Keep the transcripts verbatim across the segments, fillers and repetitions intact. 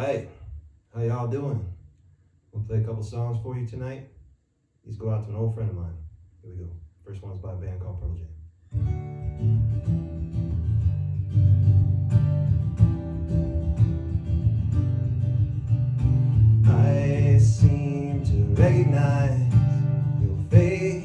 right, how y'all doing? We'll play a couple songs for you tonight. These go out to an old friend of mine. Here we go. First one's by a band called Pearl Jam. I seem to recognize your face,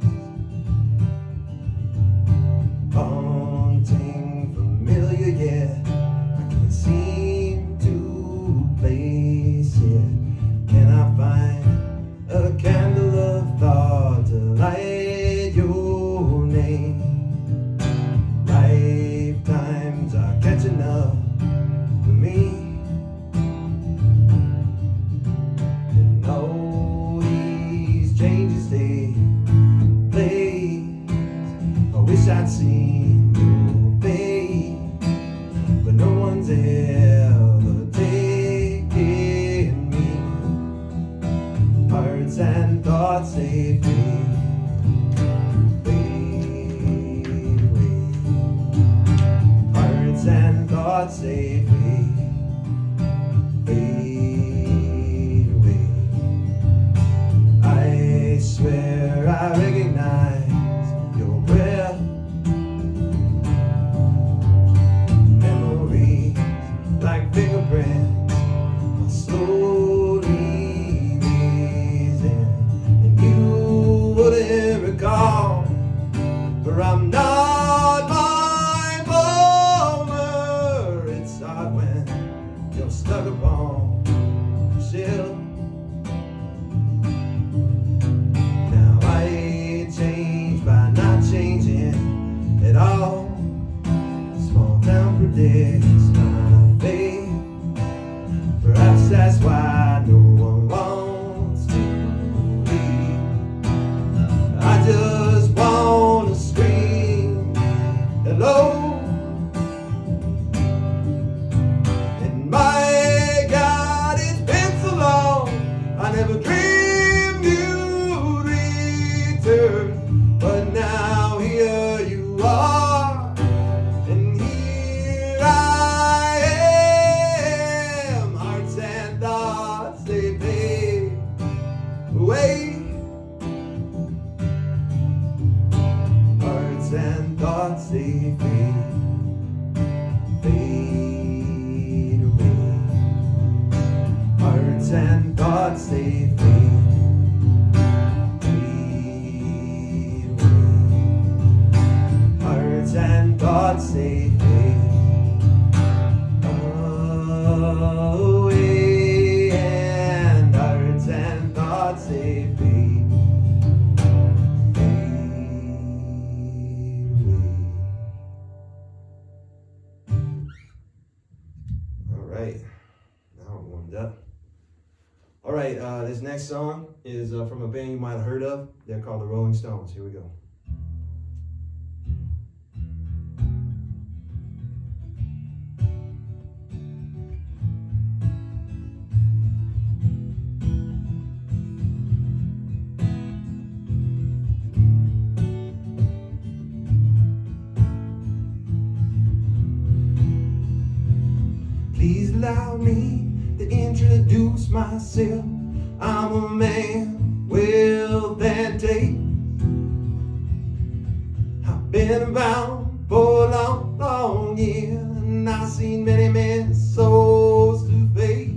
haunting, familiar, yet I can't seem to place it. Can I find a candle of thought to light your name? Lifetimes are catching up with me. I'd seen your face, but no one's ever taken me. Hearts and thoughts, they fade, fade away. Hearts and thoughts, they fade, fade away. I swear I recognize your breath, fingerprints are slowly raising, and you wouldn't recall, for I'm not my former. It's hard when you're stuck upon a shelf. Now I ain't changed by not changing at all. Small town predicts my fate. Perhaps that's why no one wants to leave. I just want to scream hello, and my God, it's been so long. I never dreamed you'd return, but now here you are, and here I am. Hearts and thoughts, they fade away. Hearts and thoughts, they fade, fade away. Hearts and thoughts, they fade, fade away. Hearts and thoughts, they fade away, and hearts and thoughts, they fade, fade away. All right, now we're warmed up. All right, uh, this next song is uh, from a band you might have heard of. They're called the Rolling Stones. Here we go. Please allow me to introduce myself. I'm a man with that taste. I've been around for a long, long year, and I've seen many men's souls to fade.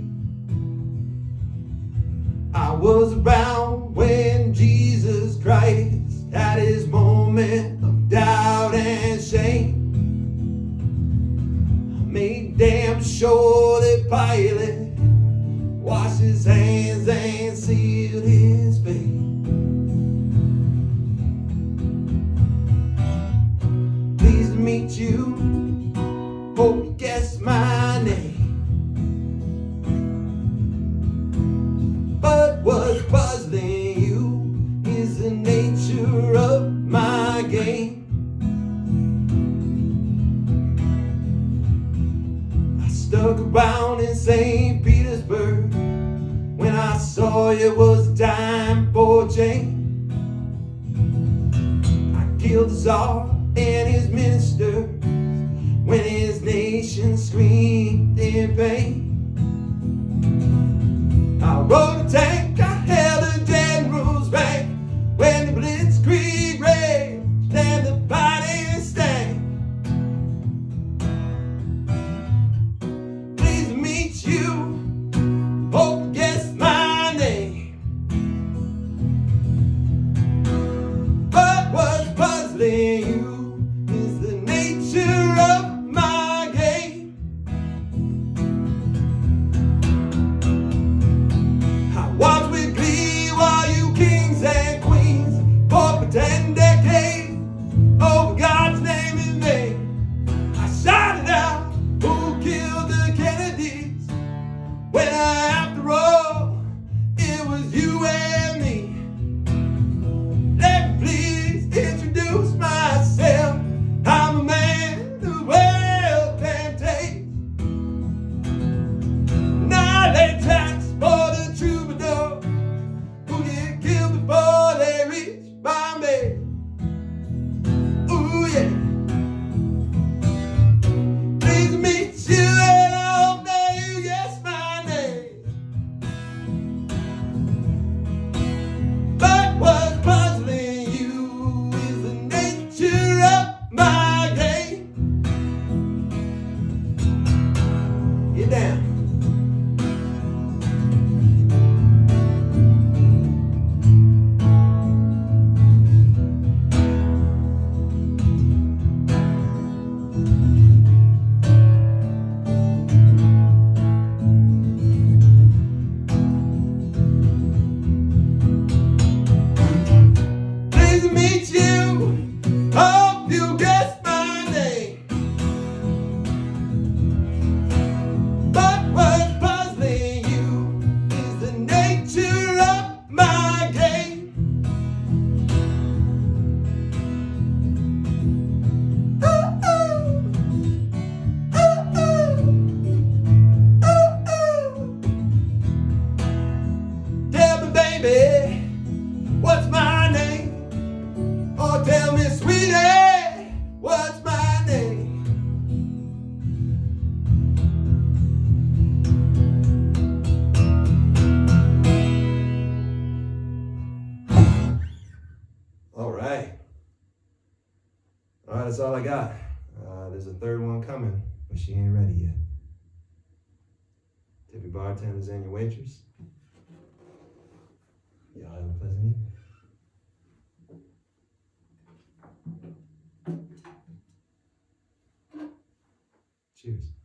I was around when Jesus Christ had his moment of doubt and shame. Made damn sure that Pilate washed his hands and sealed his fate. Pleased to meet you, hope you guessed my name. But what's puzzling you is the nature of my game. Stuck around in Saint Petersburg when I saw it was time for change. I killed the Tsar and his ministers when his nation screamed in pain. that's all I got. Uh, there's a third one coming, but she ain't ready yet. Tippy bartenders and your waitress. Y'all have a pleasant evening. Cheers.